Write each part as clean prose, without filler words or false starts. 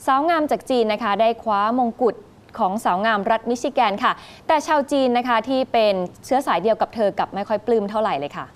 สาวงามจากจีนนะคะได้คว้ามงกุฎของสาวงามรัฐมิชิแกนค่ะแต่ชาวจีนนะคะที่เป็นเชื้อสายเดียวกับเธอกับไม่ค่อยปลื้มเท่าไหร่เลยค่ะ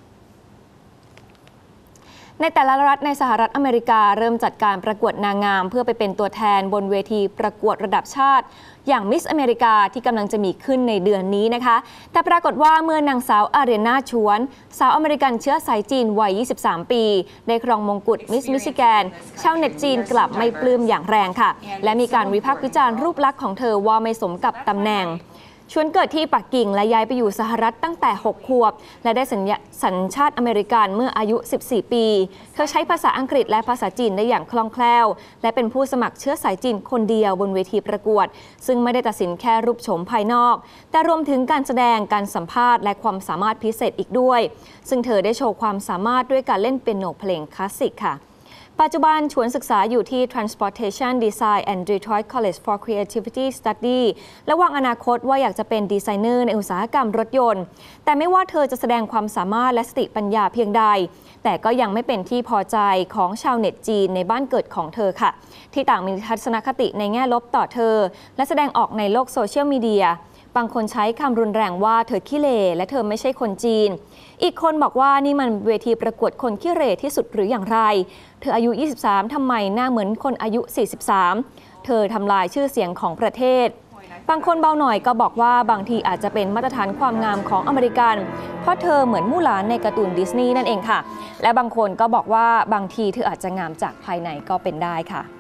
ในแต่ละรัฐในสหรัฐอเมริกาเริ่มจัดการประกวดนางงามเพื่อไปเป็นตัวแทนบนเวทีประกวดระดับชาติอย่างมิสอเมริกาที่กำลังจะมีขึ้นในเดือนนี้นะคะแต่ปรากฏว่าเมื่อนางสาวอารีนาชวนสาวอเมริกันเชื้อสายจีนวัย 23 ปีได้ครองมงกุฎมิสมิชิแกนชาวเน็ตจีนกลับไม่ปลื้มอย่างแรงค่ะและมีการวิพากษ์วิจารณ์รูปลักษณ์ของเธอว่าไม่สมกับตำแหน่งชวนเกิดที่ปักกิ่งและย้ายไปอยู่สหรัฐตั้งแต่ 6 ขวบและได้สัญชาติอเมริกันเมื่ออายุ 14 ปีเธอใช้ภาษาอังกฤษและภาษาจีนได้อย่างคล่องแคล่วและเป็นผู้สมัครเชื้อสายจีนคนเดียวบนเวทีประกวดซึ่งไม่ได้ตัดสินแค่รูปโฉมภายนอกแต่รวมถึงการแสดงการสัมภาษณ์และความสามารถพิเศษอีกด้วยซึ่งเธอได้โชว์ความสามารถด้วยการเล่นเปียโนเพลงคลาสสิกค่ะปัจจุบันชวนศึกษาอยู่ที่ Transportation Design and Detroit College for Creativity Study และวางอนาคตว่าอยากจะเป็นดีไซเนอร์ในอุตสาหกรรมรถยนต์แต่ไม่ว่าเธอจะแสดงความสามารถและสติปัญญาเพียงใดแต่ก็ยังไม่เป็นที่พอใจของชาวเน็ตจีนในบ้านเกิดของเธอค่ะที่ต่างมีทัศนคติในแง่ลบต่อเธอและแสดงออกในโลกโซเชียลมีเดียบางคนใช้คำรุนแรงว่าเธอขี้เหร่และเธอไม่ใช่คนจีนอีกคนบอกว่านี่มันเวทีประกวดคนขี้เหร่ที่สุดหรืออย่างไรเธออายุ 23 ทำไมหน้าเหมือนคนอายุ 43 เธอทำลายชื่อเสียงของประเทศบางคนเบาหน่อยก็บอกว่าบางทีอาจจะเป็นมาตรฐานความงามของอเมริกันเพราะเธอเหมือนมู่หลานในการ์ตูนดิสนีย์นั่นเองค่ะและบางคนก็บอกว่าบางทีเธออาจจะงามจากภายในก็เป็นได้ค่ะ